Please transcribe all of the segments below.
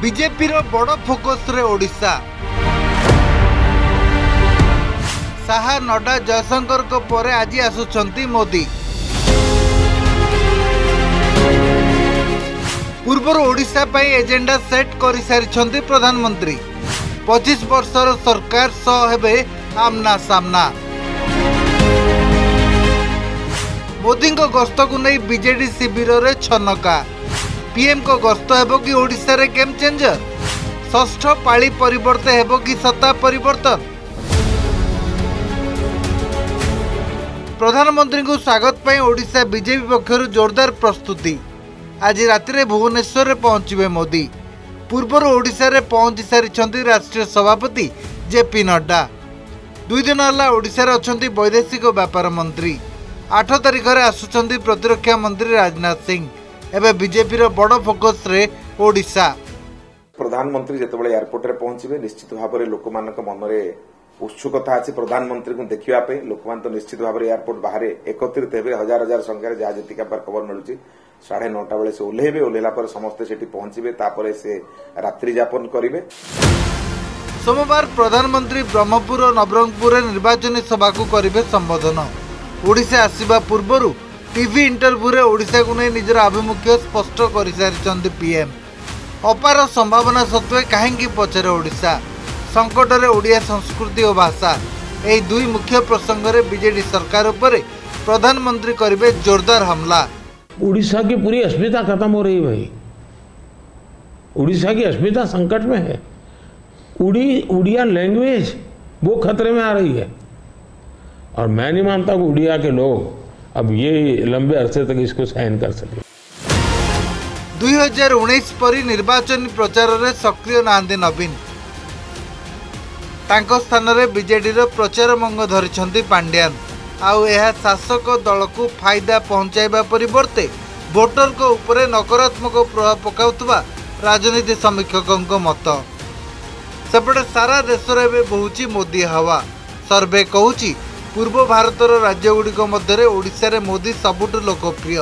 BJP रो बड़ focus रे ओडिशा। साहा नड्डा जयशंकर को परे आज आसुचंती मोदी। पूर्वर ओडिशा पई एजेंडा सेट करि सारिछंती प्रधानमंत्री। 25 वर्षर सरकार सह हेबे आमना सामना। मोदी को गस्त को नहीं बीजेडी शिविर रे छनका। पीएम को गस्त हेबो कि ओडिशा रे गेम चेंजर। षष्ठ पाली परिवर्ते हेबो कि सत्ता परिवर्तन। प्रधानमंत्री को स्वागत पई ओडिशा बीजेपी पक्षर जोरदार प्रस्तुति। आज राति भुवनेश्वर पहुंचे मोदी। पूर्वर ओडिशा रे पहुंची सारी राष्ट्रीय सभापति जेपी नड्डा। 2 दिन है ओडिशा रे अछंती वैदेशिक व्यापार मंत्री। 8 तारिख रे आसुचंती प्रतिरक्षा मंत्री राजनाथ सिंह। एबे बीजेपी रो बड़ फोकस रे ओडिशा। प्रधानमंत्री जेतेबेले एयरपोर्ट रे पहुंचबे निश्चित भाव में लोक मानक मन में उत्सुकता अच्छी प्रधानमंत्री को देखा लोक मान तो निश्चित भाव में एयरपोर्ट बाहर एकत्रित हे हजार हजार संख्यार जहाँ जी खबर मिलूँ 9:30 बेले से ओह्लेबे। ओह्लेला पर समस्ते सेठी पहुंचबे तापर से रात्रि यापन करिवे। सोमवार प्रधानमंत्री ब्रह्मपुर और नवरंगपुर निर्वाचनी सभा को करिवे संबोधन। ओडिशा आसीबा पूर्वरु टीवी इंटरव्यू रे ओडिशा को नहीं निजर आभिमुख्य स्पष्ट कर सारी पीएम। अपार संभावना सत्वे कहीं पचरे ओडिशा संकट रे ओडिया संस्कृति और भाषा यही 2 मुख्य प्रसंग रे बीजेडी सरकार उपरे प्रधानमंत्री करिवे जोरदार हमला। उड़ीसा की पूरी अस्मिता खत्म हो रही भाई। उड़ीसा की अस्मिता संकट में है। उड़िया लैंग्वेज वो खतरे में आ रही है और मैं नहीं मानता कि उड़िया के लोग अब ये लंबे अरसे तक इसको सहन कर सके। 2019 परी निर्वाचन प्रचार रे सक्रिय नांदी नवीन। तांको स्थान रे बीजेडी रो प्रचार मंग धरिछंती पांड्यान। आउ यह शासक दल को फायदा पहुंचाइबा परिवर्ते वोटर को ऊपर नकारात्मक प्रभाव पकाउतबा राजनीति समीक्षकों मत। सेपटे सारा देश रे बहुची मोदी हवा। सर्वे कहूची पूर्व भारतर राज्यगुड़िक मध्य ओडिशा रे मोदी सबुठु लोकप्रिय।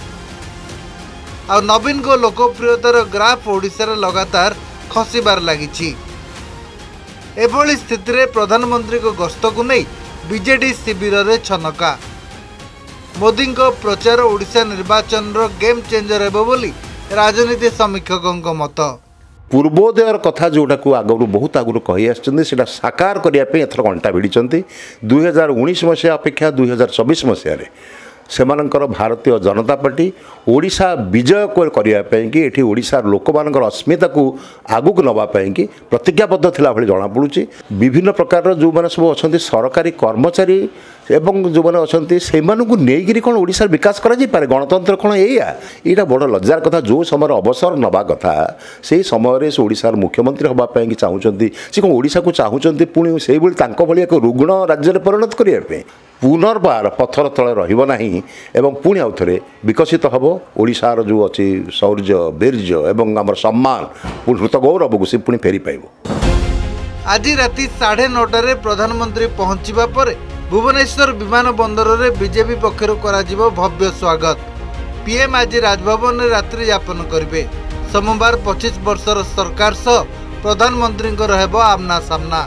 आ नवीन को लोकप्रियतार ग्राफ ओडिशा रे लगातार खसिबार लागिछि। एभली स्थिति रे प्रधानमंत्री को गस्त को नहीं बीजेडी शिविर रे छनका। मोदी को प्रचार ओडिशा निर्वाचन रो गेम चेंजर हेबो बोली राजनीति समीक्षकों मत। पूर्वोदयर कथा जोटा को आगु बहुत आगु कही आसा साकार करने एथर घंटा भिड़ी। 2019 मसीहा अपेक्षा 2024 मसीह सेमानंकर भारतीय जनता पार्टी ओडिशा विजय करने कि एठी ओडिशा लोक मानकर अस्मिता को आगु को नवापाई कि प्रतिज्ञाबद्ध थिला भली जଣା पड़ुछि। विभिन्न प्रकार जो माने सब अछंती सरकारी कर्मचारी एवं जो मैंने अच्छा से नहीं कौन ओडिशा विकास कर गणतंत्र कौन यहाँ बड़ लज्जार कथा। जो समय अवसर नवा कथा से समय से ओडिशार मुख्यमंत्री होगापी चाहते सी कौन ओडिशा को चाहते पुणी से भाई एक रुग्ण राज्य में परिणत करने पुनर्बार पत्थर तले रहिबो नाही एवं पुणी आउ थे विकसित हम ओडिशार जो अच्छी शौर्य वीर्य एवं आम सम्मान हृत गौरव को सी पुणी फेरी पाइब। आज राति 9:30 प्रधानमंत्री पहुंचवा पर भुवनेश्वर विमान बंदर रे बीजेपी पक्षर करा भव्य स्वागत। पीएम आज राजभवन में रात्रि यापन करेंगे। सोमवार 25 वर्षर सरकार सह प्रधानमंत्री आमना सामना।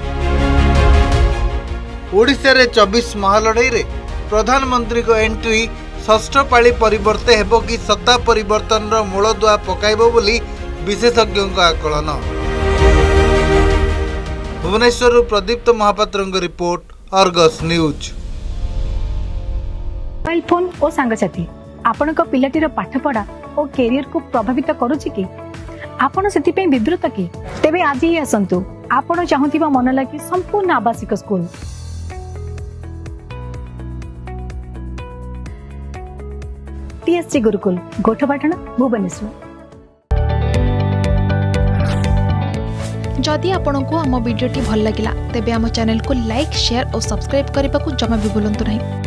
ओडिशा रे 24 महालड़ई रे प्रधानमंत्री को एंट्री षष्ठ पाली परिवर्ते हेबो कि सत्ता परिवर्तन रो मूलदुआ पकाइबो बोली विशेषज्ञों का आकलन। Bhubaneswar Pradipta Mahapatra report, Argus news. Mobile phone और सांगसाथी आपण पिलाटीर पाठपढ़ा और कैरियर को प्रभावित करुछि कि आपण सेति पे विद्रुत कि तेबे आज ही आसंतु आपण चाहुथिबा मन लागी संपूर्ण आवासिक स्कूल टीएससी गुरुकुल गोठपाटण भुवनेश्वर। जदि आपंक आम भिडी भल लगा तेब आम चैनल को लाइक शेयर और सब्सक्राइब करने को जमा भी भूलु नहीं।